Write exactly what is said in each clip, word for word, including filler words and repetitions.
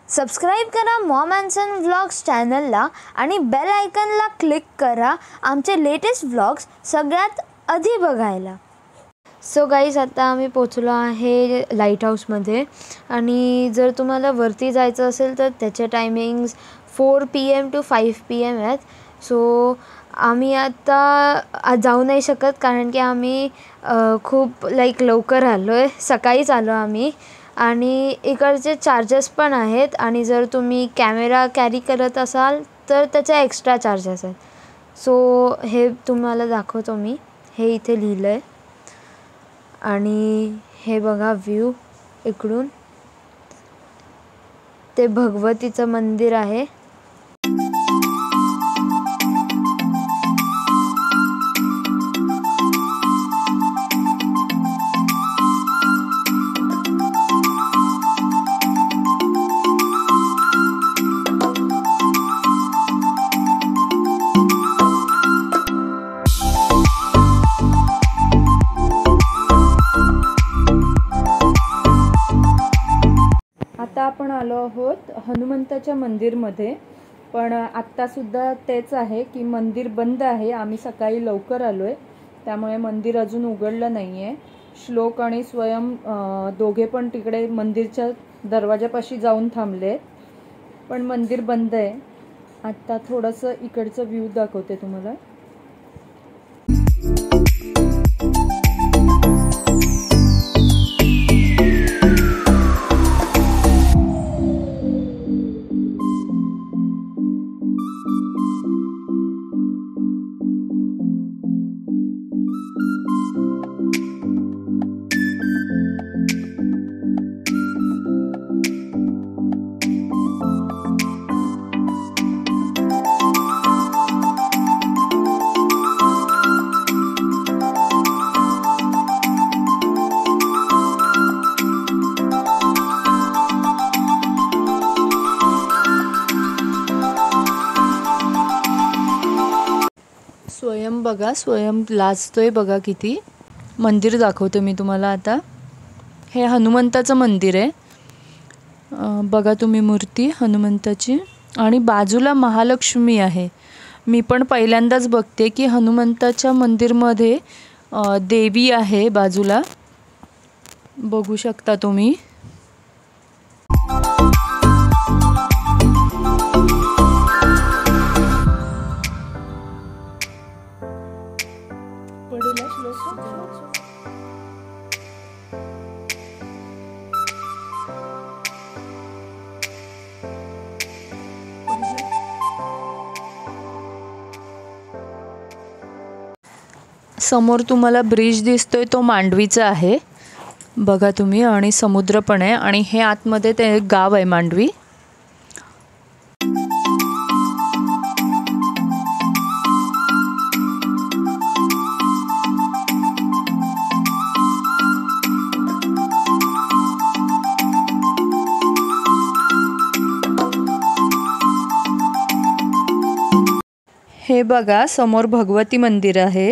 Subscribe करा Maugham and sun vlogs चॅनलला आणि बेल आयकनला क्लिक करा आमचे लेटेस्ट व्लॉग्स सगळ्यात आधी बघायला. सो गाईज, आता आम्ही पोचलो आहे लाईट हाऊसमध्ये आणि जर तुम्हाला वरती जायचं असेल तर त्याचे timings four p m to five p m आहेत. सो आम्ही आता जाऊ नाही शकत कारण की आम्ही खूप लाईक लवकर आलो आहे, सकाळीच आलो आम्ही. आणि इकडचे चार्जेस पण आहेत आणि जर तुम्ही कॅमेरा कॅरी करत असाल तर त्याचे एक्स्ट्रा चार्जेस आहेत. सो हे तुम्हाला दाखवतो मी, हे इथे लिहिलं आहे. आणि हे बघा व्ह्यू इकडून, ते भगवतीचं मंदिर आहे. आता आपण आलो आहोत हनुमंताच्या मंदिरमध्ये. पण आत्तासुद्धा तेच आहे की मंदिर बंद आहे. आम्ही सकाळी लवकर आलो आहे त्यामुळे मंदिर अजून उघडलं नाही आहे. श्लोक आणि स्वयं दोघे पण तिकडे मंदिरच्या दरवाजापाशी जाऊन थांबले, पण मंदिर बंद आहे. आत्ता थोडंसं इकडचं व्ह्यू दाखवते तुम्हाला. स्वयं बघा, स्वयं लाजतोय बघा किती. मंदिर दाखवते मी तुम्हाला आता. हे हनुमंताचं मंदिर आहे. बघा तुम्ही मूर्ती हनुमंताची, आणि बाजूला महालक्ष्मी आहे. मी पण पहिल्यांदाच बघते की हनुमंताच्या मंदिरमध्ये देवी आहे बाजूला, बघू शकता तुम्ही. समोर तुम्हाला ब्रिज दिसतोय तो मांडवीचा आहे बघा तुम्ही, आणि समुद्र पण आहे, आणि हे आतमध्ये ते गाव आहे मांडवी. हे बघा समोर भगवती मंदिर आहे.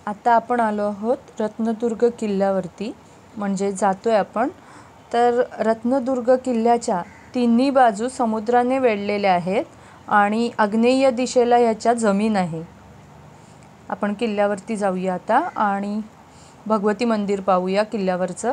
आता आपण आलो आहोत रत्नदुर्ग किल्ल्यावरती, म्हणजे जातोय आपण. तर रत्नदुर्ग किल्ल्याच्या तिन्ही बाजू समुद्राने वेढलेल्या आहेत आणि आग्नेय दिशेला ह्याच्या जमीन आहे. आपण किल्ल्यावरती जाऊया आता आणि भगवती मंदिर पाहूया किल्ल्यावरचं.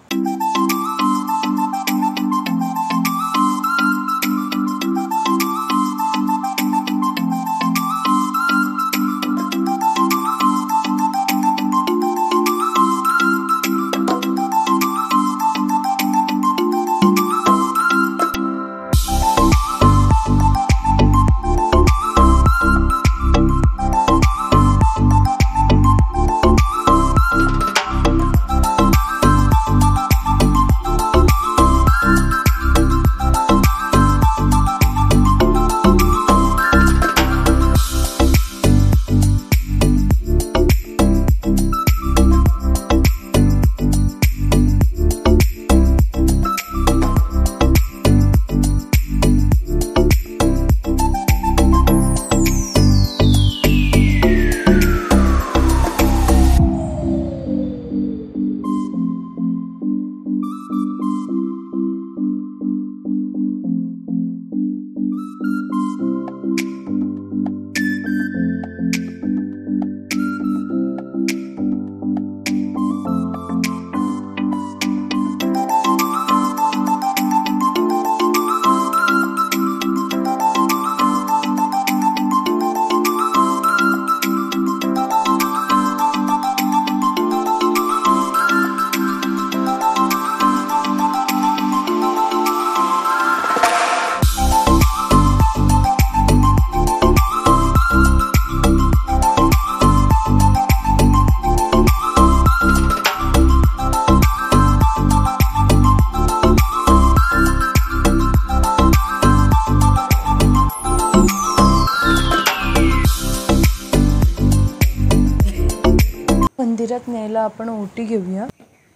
मंदिरात न्यायला आपण ओटी घेऊया.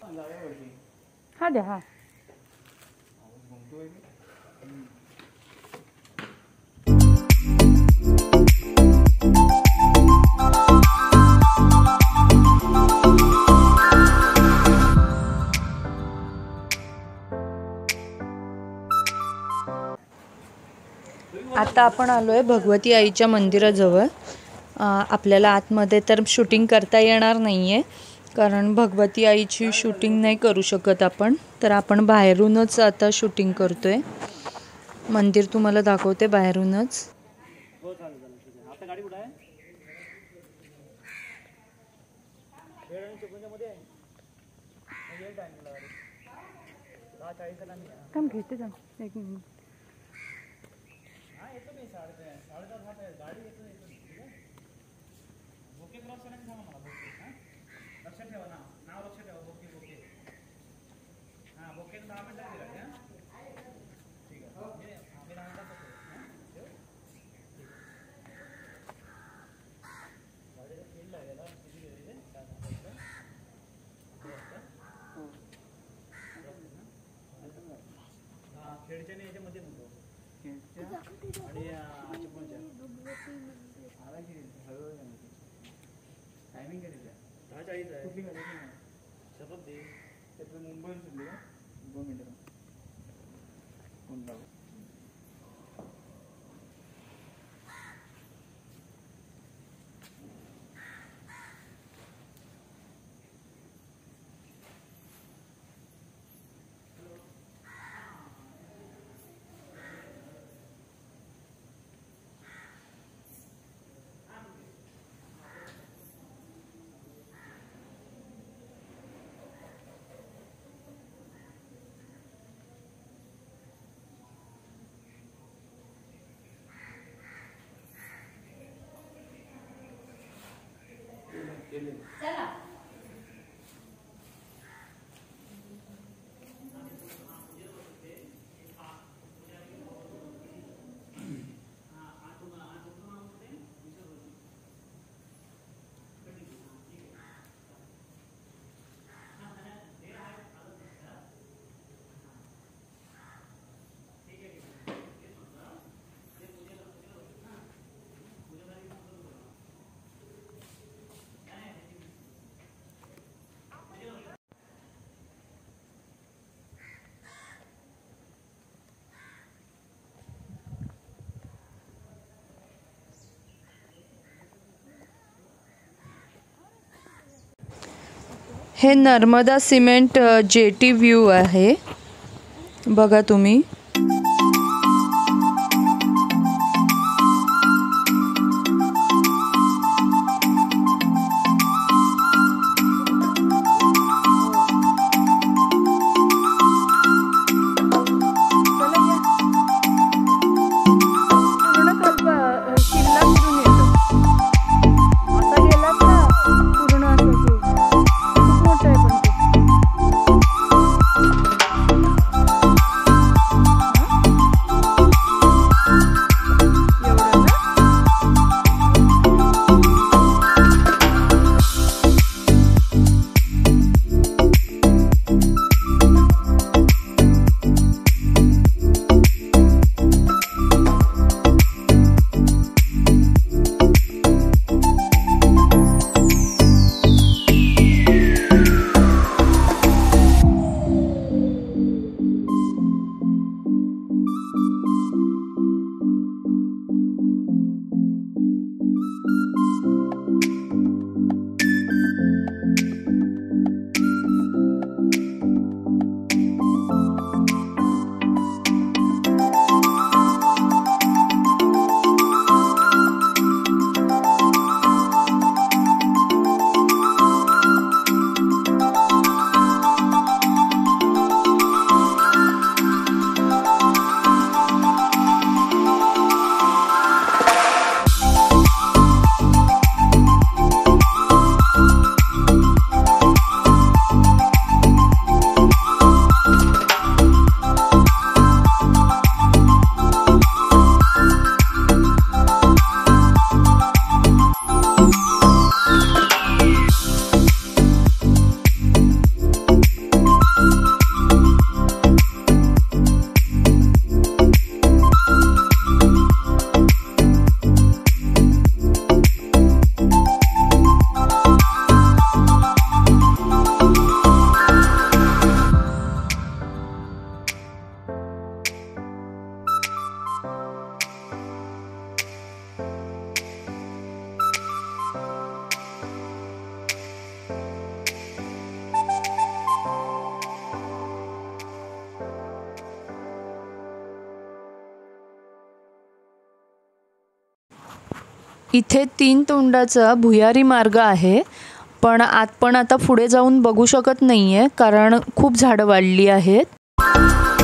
हा द्या. हा आता आपण आलोय भगवती आईच्या मंदिराजवळ. आपल्याला आतमध्ये तर शूटिंग करता येणार नाही आहे, कारण भगवती आईची शूटिंग नाही करू शकत आपण. तर आपण बाहेरूनच आता शूटिंग करतोय. मंदिर तुम्हाला दाखवते बाहेरूनच. काम घेते जा एक मिनिट. चला. हे नर्मदा सिमेंट जेटी व्ह्यू आहे, बघा तुम्ही. इथे तीन तोंडाचा भुयारी मार्ग आहे, पण आत पण आता पुढे जाऊन बघू शकत नाहीये कारण खूप झाडं वाढली आहेत.